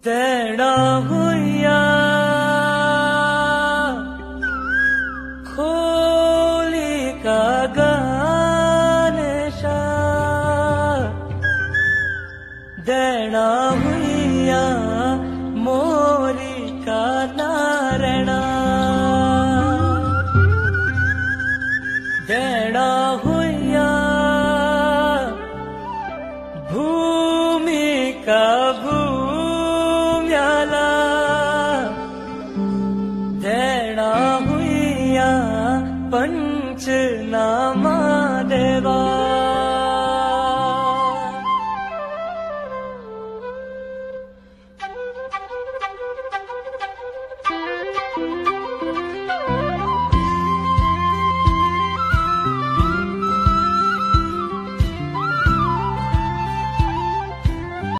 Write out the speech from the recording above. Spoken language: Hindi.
तेड़ा हुआ खोली का गानेशा देना हुआ मोरी का नारणा देना हुआ भूमि का भूम्याला देना हुआ पंचनामा देवा।